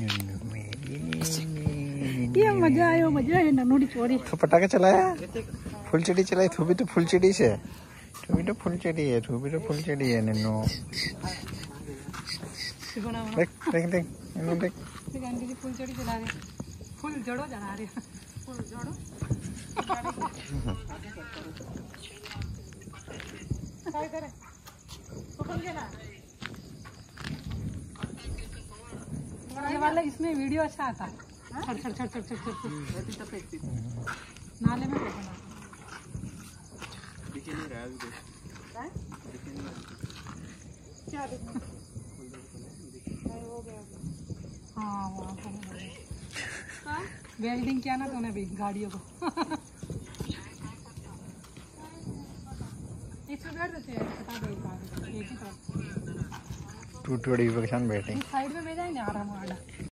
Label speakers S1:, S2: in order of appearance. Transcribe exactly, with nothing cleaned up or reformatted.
S1: ये मजा आयो मजा आयो नन्नू चोरी
S2: तो पटाखा चलाया फुलचड़ी चलाई तू भी तो फुलचड़ी से तू भी तो फुलचड़ी है तू भी तो फुलचड़ी है नन्नू देख देख देख नन्नू देख
S1: आंटी जी फुलचड़ी चला रहे फुल जड़ो जला रहे फुल जड़ो काय करे पकड़ के ना ये वाला इसमें वीडियो अच्छा आता है छड़ छड़ छड़ छड़ छड़ छड़ नाले में फेंकना दिख नहीं रहा है क्या देखना हो गया हाँ वहाँ हाँ वेल्डिंग किया ना तूने अभी गाड़ियों को इसमें बैठ देते हैं बता दो एक ही तरफ
S2: टू टोड़ी परेशान बैठे
S1: साइड में भेजा ही नहीं आ रहा हमारा